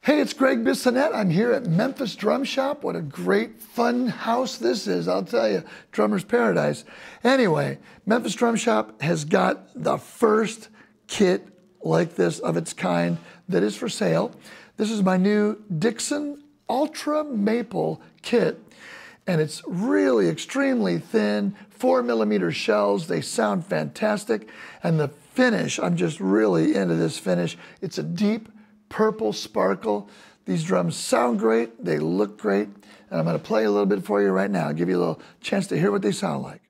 Hey, it's Greg Bissonette. I'm here at Memphis Drum Shop. What a great, fun house this is, I'll tell you. Drummer's paradise. Anyway, Memphis Drum Shop has got the first kit like this of its kind that is for sale. This is my new Dixon Ultra Maple kit, and it's really extremely thin, 4mm shells. They sound fantastic, and the finish, I'm just really into this finish. It's a deep purple sparkle. These drums sound great, they look great, and I'm going to play a little bit for you right now. I'll give you a little chance to hear what they sound like.